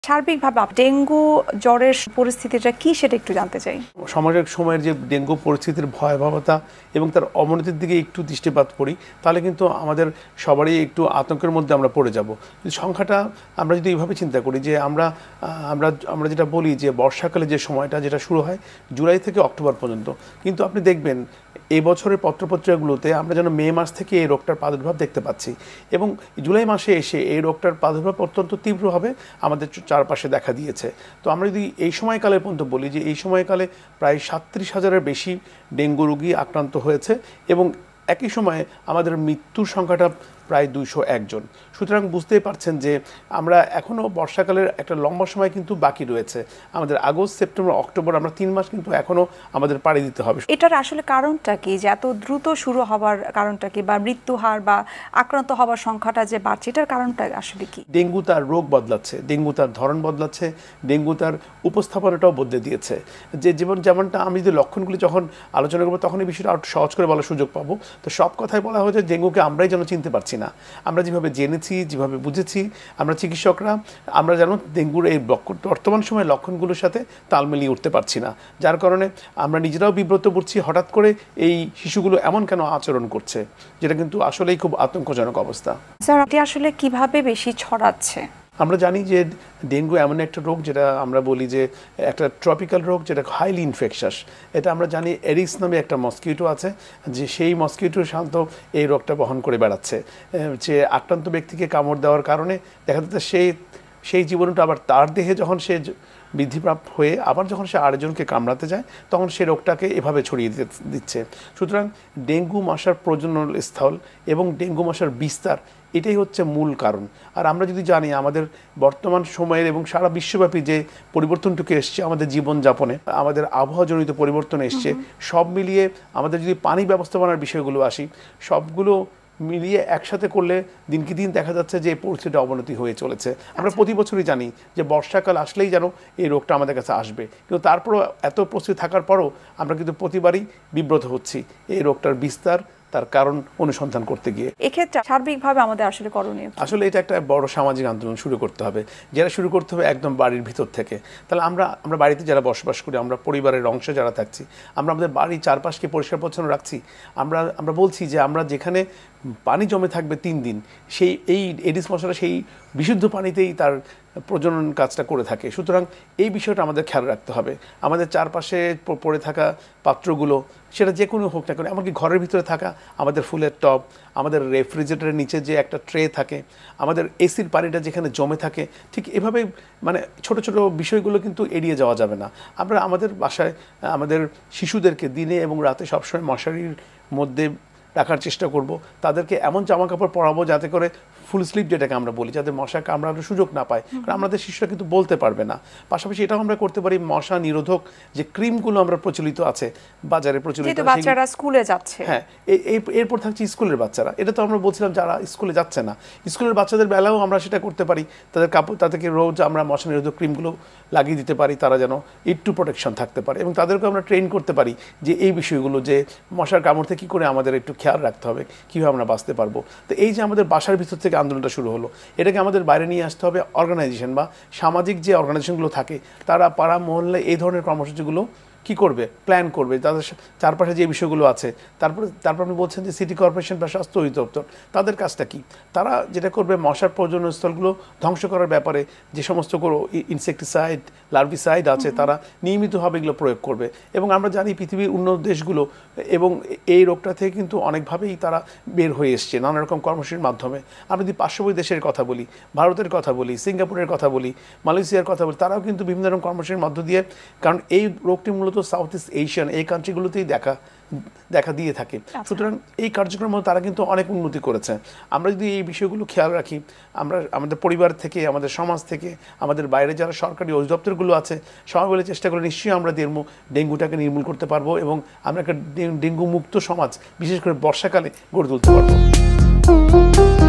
সার্বিকভাবে ডেঙ্গু জ্বরের পরিস্থিতিটা কি সেটা একটু জানতে চাই। সাময়িক সময়ের যে ডেঙ্গু পরিস্থিতির ভয়াবহতা এবং তার অবনতির দিকে একটু দৃষ্টিপাত করি তাহলে কিন্তু আমাদের সবারই একটু আতঙ্কের মধ্যে আমরা পড়ে যাব। সংখ্যাটা আমরা যদি এইভাবে চিন্তা করি যে আমরা যেটা বলি যে বর্ষাকালে যে সময়টা যেটা শুরু হয় জুলাই থেকে অক্টোবর পর্যন্ত, কিন্তু আপনি দেখবেন এই বছরের পত্রপত্রিকাগুলোতে আমরা যেন মে মাস থেকে এই রোগটার প্রাদুর্ভাব দেখতে পাচ্ছি এবং জুলাই মাসে এসে এই রোগটার প্রাদুর্ভাব অত্যন্ত তীব্রভাবে আমাদের চারপাশে দেখা দিয়েছে। তো আমরা যদি এই সময়কালে পর্যন্ত বলি যে এই সময়কালে প্রায় ৩৭,০০০-এর বেশি ডেঙ্গু রোগী আক্রান্ত হয়েছে এবং একই সময়ে আমাদের মৃত্যুর সংখ্যাটা প্রায় ২০১ জন। সুতরাং বুঝতেই পারছেন যে আমরা এখনও বর্ষাকালের একটা লম্বা সময় কিন্তু বাকি রয়েছে। আমাদের আগস্ট, সেপ্টেম্বর, অক্টোবর আমরা ৩ মাস কিন্তু এখনও আমাদের পাড়ি দিতে হবে। এটার আসলে কারণটা কি, যে এত দ্রুত শুরু হওয়ার কারণটা কি, বা মৃত্যু হার বা আক্রান্ত হওয়ার সংখ্যাটা যে বাড়ছে এটার কারণটা আসলে কি? ডেঙ্গু তার রোগ বদলাচ্ছে, ডেঙ্গু তার ধরন বদলাচ্ছে, ডেঙ্গু তার উপস্থাপনাটাও বদলে দিয়েছে। যেমনটা আমি যদি লক্ষণগুলি যখন আলোচনা করবো তখন এই বিষয়টা আরও সহজ করে বলার সুযোগ পাবো। তো সব কথাই বলা হয়েছে ডেঙ্গুকে আমরাই যেন চিনতে পারছি না। আমরা যেভাবে জেনেছি, যেভাবে বুঝেছি, আমরা চিকিৎসকরা আমরা যেন ডেঙ্গুর এই বর্তমান সময়ের লক্ষণগুলোর সাথে তাল মিলিয়ে উঠতে পারছি না, যার কারণে আমরা নিজেরাও বিব্রত পড়ছি। হঠাৎ করে এই শিশুগুলো এমন কেন আচরণ করছে, যেটা কিন্তু আসলেই খুব আতঙ্কজনক অবস্থা। স্যার, এটি আসলে কিভাবে বেশি ছড়াচ্ছে? আমরা জানি যে ডেঙ্গু এমন একটা রোগ যেটা আমরা বলি যে একটা ট্রপিক্যাল রোগ, যেটা হাইলি ইনফেকশাস। এটা আমরা জানি এরিস নামে একটা মসকিউটো আছে, যে সেই মসকিউটো সাধারণত এই রোগটা বহন করে বেড়াচ্ছে। যে আক্রান্ত ব্যক্তিকে কামড় দেওয়ার কারণে দেখা যাচ্ছে সেই জীবাণুটা আবার তার দেহে যখন সে বৃদ্ধিপ্রাপ্ত হয়ে আবার যখন সে আরেকজনকে কামড়াতে যায় তখন সে রোগটাকে এভাবে ছড়িয়ে দিচ্ছে। সুতরাং ডেঙ্গু মশার প্রজনন স্থল এবং ডেঙ্গু মশার বিস্তার এটাই হচ্ছে মূল কারণ। আর আমরা যদি জানি আমাদের বর্তমান সময়ের এবং সারা বিশ্বব্যাপী যে পরিবর্তনটুকু এসছে আমাদের জীবনযাপনে, আমাদের আবহাওয়াজনিত পরিবর্তন এসছে, সব মিলিয়ে আমাদের যদি পানি ব্যবস্থাপনার বিষয়গুলো আসি, সবগুলো মিলিয়ে একসাথে করলে দিনকে দিন দেখা যাচ্ছে যে পরিস্থিতিটা অবনতি হয়ে চলেছে। আমরা প্রতি বছরই জানি যে বর্ষাকাল আসলেই যেন এই রোগটা আমাদের কাছে আসবে, কিন্তু তারপরও এত প্রস্তুতি থাকার পরও আমরা কিন্তু প্রতিবারই বিব্রত হচ্ছি এই রোগটার বিস্তার, তার কারণ অনুসন্ধান করতে গিয়ে। এক্ষেত্রে সার্বিকভাবে আমাদের আসলে করণীয়, আসলে এটা একটা বড় সামাজিক আন্দোলন শুরু করতে হবে, যেটা শুরু করতে হবে একদম বাড়ির ভিতর থেকে। তাহলে আমরা বাড়িতে যারা বসবাস করি, আমরা পরিবারের অংশ যারা থাকছি, আমরা আমাদের বাড়ির চারপাশকে পরিষ্কার পরিচ্ছন্ন রাখছি। আমরা বলছি যে আমরা যেখানে পানি জমে থাকবে 3 দিন, এই এডিস মশারা সেই বিশুদ্ধ পানিতেই তার প্রজনন কাজটা করে থাকে। সুতরাং এই বিষয়টা আমাদের খেয়াল রাখতে হবে। আমাদের চারপাশে পড়ে থাকা পাত্রগুলো, সেটা যে কোনো হোক না কেন, এমনকি ঘরের ভিতরে থাকা আমাদের ফুলের টব, আমাদের রেফ্রিজারেটরের নিচে যে একটা ট্রে থাকে, আমাদের এসির পানিটা যেখানে জমে থাকে, ঠিক এভাবে মানে ছোট ছোট বিষয়গুলো কিন্তু এড়িয়ে যাওয়া যাবে না। আমরা আমাদের বাসায় আমাদের শিশুদেরকে দিনে এবং রাতে সবসময় মশারির মধ্যে রাখার চেষ্টা করব। তাদেরকে এমন জামা কাপড় পরাবো যাতে করে ফুল স্লিপ, যেটাকে আমরা বলি, যাতে মশা কামড়ানোর সুযোগ না পায়, কারণ আমাদের শিশুরা কিন্তু বলতে পারবে না। পাশাপাশি এটাও আমরা করতে পারি, মশা নিরোধক যে ক্রিমগুলো আমরা প্রচলিত আছে বাজারে প্রচলিত, বাচ্চারা স্কুলে যাচ্ছে, হ্যাঁ, এরপর থাকছে স্কুলের বাচ্চারা। এটা তো আমরা বলছিলাম যারা স্কুলে যাচ্ছে না, স্কুলের বাচ্চাদের বেলাও আমরা সেটা করতে পারি। তাদেরকে রোজ আমরা মশা নিরোধক ক্রিমগুলো লাগিয়ে দিতে পারি, তারা যেন একটু প্রোটেকশন থাকতে পারে, এবং তাদেরকে আমরা ট্রেন করতে পারি যে এই বিষয়গুলো, যে মশার কামড় থেকে কী করে আমাদের একটু খেয়াল রাখতে হবে, কীভাবে আমরা বাঁচতে পারবো। তো এই যে আমাদের বাসার ভিতর থেকে আন্দোলনটা শুরু হলো, এটাকে আমাদের বাইরে নিয়ে আসতে হবে। অর্গানাইজেশন বা সামাজিক যে অর্গানাইজেশনগুলো থাকে, তারা পাড়া মহল্লায় এই ধরনের কর্মসূচিগুলো কী করবে, প্ল্যান করবে, তাদের চারপাশে যে বিষয়গুলো আছে। তারপর আপনি বলছেন যে সিটি কর্পোরেশন বা স্বাস্থ্য অধিদপ্তর, তাদের কাজটা কি? তারা যেটা করবে, মশার প্রজননস্থলগুলো ধ্বংস করার ব্যাপারে যে সমস্ত ইনসেকটিসাইড, লার্ভিসাইড আছে, তারা নিয়মিতভাবে এগুলো প্রয়োগ করবে। এবং আমরা জানি পৃথিবীর উন্নত দেশগুলো এবং এই রোগটা থেকে কিন্তু অনেকভাবেই তারা বের হয়ে এসছে নানা রকম কর্মসূচির মাধ্যমে। আমরা যদি পার্শ্ববর্তী দেশের কথা বলি, ভারতের কথা বলি, সিঙ্গাপুরের কথা বলি, মালয়েশিয়ার কথা বলি, তারাও কিন্তু বিভিন্ন রকম কর্মসূচির মধ্য দিয়ে, কারণ এই রোগটি মূলত সাউথ ইস্ট এশিয়ান এই কান্ট্রিগুলোতেই দেখা দিয়ে থাকে। সুতরাং এই কার্যক্রম তারা কিন্তু অনেক উন্নতি করেছে। আমরা যদি এই বিষয়গুলো খেয়াল রাখি, আমরা আমাদের পরিবার থেকে, আমাদের সমাজ থেকে, আমাদের বাইরে যারা সরকারি অধিদপ্তরগুলো আছে, সবাই বলে চেষ্টা করে নিশ্চয়ই আমরা ডেঙ্গুটাকে নির্মূল করতে পারবো এবং আমরা একটা ডেঙ্গু মুক্ত সমাজ, বিশেষ করে বর্ষাকালে গড়ে তুলতে পারবো।